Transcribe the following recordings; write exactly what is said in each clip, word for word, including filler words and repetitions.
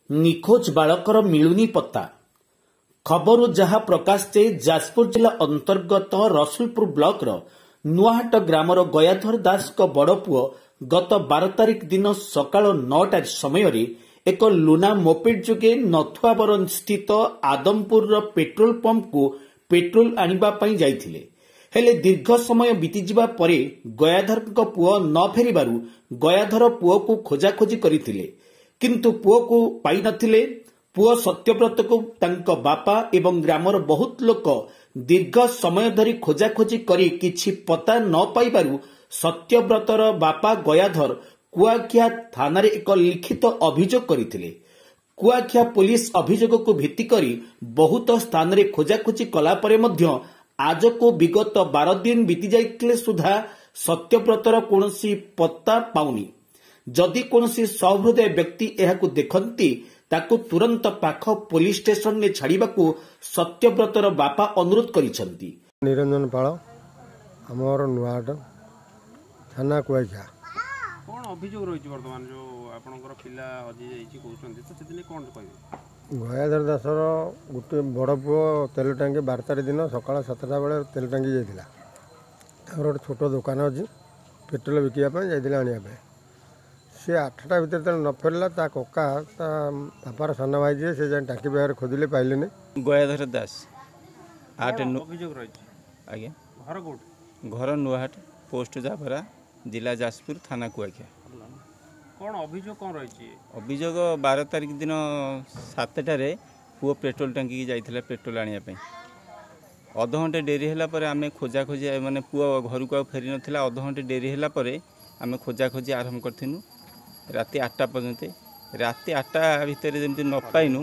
निखोज बालकर मिलुनी पत्ता। खबर जहाँ प्रकाश जे जाजपुर जिला अंतर्गत रसुलपुर ब्लॉक नुआहाट ग्रामर गयाधर दास बड़ पुओ गत बार तारिख दिन सकाल नौटा समय एक लुना मोपेड जोगे नथुआबरन स्थित आदमपुर पेट्रोल पंप को पेट्रोल आनिबा जाइथिले। हेले दीर्घ समय बीतीजिबा परे गयाधर पुओ न फेरिबारु गयाधर पुओ को खोजाखोजी करथिले, किंतु पुओ को पाई नथिले। पुओ सत्यव्रत को तांको बापा एवं ग्रामर बहुत लोक दीर्घ समय धरी खोजाखोजी करी किछि पता न पाइबारु सत्यव्रतर बापा गयाधर कुआखिया थाना रे एक लिखित अभियोग करथिले। कुआखिया पुलिस अभियोग को भित्ति करी बहुत स्थान रे खोजाखोजी कला परे मध्य आज को विगत बार दिन बीती जाइतिले सुधा सत्यव्रतर कोनसी पत्ता पाउनी। जदि कोनसी सहृदय व्यक्ति एहाकु देखंती ताकु तुरंत पाख पुलिस स्टेशन ने छाड़िबाकु सत्यव्रतर बापा अनुरोध करिसंती। निरंजन पाळ हमर नुआहाट थाना कुआखिया कोन अभियोग रहिछि वर्तमान जो आपनकर पिला हजि जाइछि कहउछन्ती तो सेदिने कोन कहबे? गयाधर दासर गोटे बड़ पुओ तेल टांगी बार तारिख दिन सकाल सातटा बेले तेल टांगी जाइथिला। तार गोटे छोट दुकान अच्छी पेट्रोल बिकापी जाइथिला आनिया। सी आठटा भितर तेल न फेरला ता कका ता बापार साना भाई जे से जान टांकी बाहर खोदिले पाइले नहीं। गयाधर दास आठ अभियोग रहिछि आज्ञा घर कोठ घर नुआहाट पोस्ट जाफरा जिला जाजपुर थाना कुआखिया। कौन अभियोग कौन रही? अभियोग बार तारिख दिन सातटारे पुओ पेट्रोल टांकी की जाइथिला पेट्रोल आनिया पे। अध घंटे डेरी हैला परे आमे खोजा खोजी माने पुओ घर को फेरी नथिला। अध घंटे डेरी हैला परे आमे खोजा खोजी आरंभ करथिनु राति आठटा पर्यंत। राति आठटा भितर जमती न पाइनु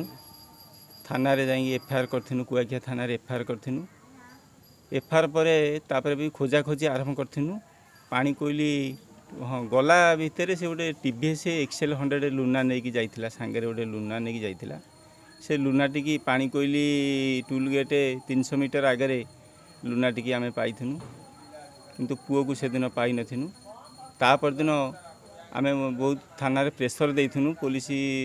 थाना रे जाई एफआईआर करथिनु। कुआखिया थाना रे एफआईआर करथिनु। एफआईआर परे तापर भी खोजा खोजी आरंभ करथिनु। पानी कोइली हाँ गला भितर से गोटे टीवीएस एक्सेल हंड्रेड लुना नहीं कि जाइथिला सांगे गोटे लुना नहीं कि जाइथिला। से लुना टी पानी कोइली टूल गेट तीन सौ मीटर आगे लुना टी आम पाइथिनु, किंतु पुओ को से दिन पाई नथिनु। तापर दिन आम बहुत थाना रे प्रेसर देइथिनु। पुलिस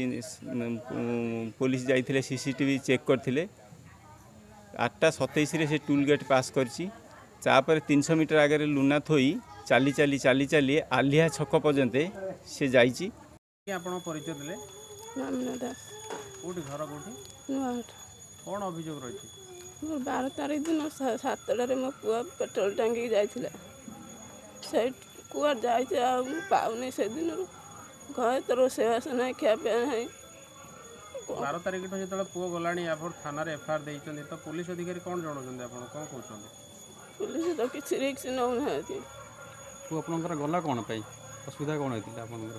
पुलिस जाइथिले सीसीटीवी चेक करथिले। आठटा सतैश से टूल गेट पास करछि। तापर तीन सौ मीटर आगे लुना थोई चाली चाली चाली चाली आलिया छक पर्यंत से जाइछि। आपण परिचय देले मामना दास कोठी घर कोठी नुआहाट। कोन अभियोग रहिछि? मोर बार तारिख दिन सातटारे मो पुआ पेट्रोल टांगी जाइथिला। से कुआ जाइছে आ पाउनी से दिन घर तो रोसेवास नहीं खिया पे नहीं। बार तारिख तो जेतले पुओ गलाणी आप थाना रे एफआईआर देइछन्ती तो पुलिस अधिकारी कोन जणौछन्ती आपण कोन कहउछन्ती? पुलिस तो किछि रिक्स नौ नाथि। तो आपनकर गला कोन पई असुविधा कोन होइतिला? आपनकर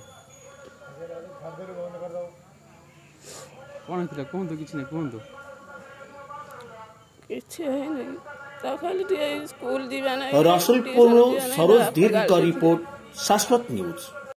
कोन होइतिला कोन तो किछि नै कोन तो किछि है नहीं ता खाली स्कूल जीवा नै। रसुलपुर सरोज दीर्घ रिपोर्ट शाश्वत न्यूज।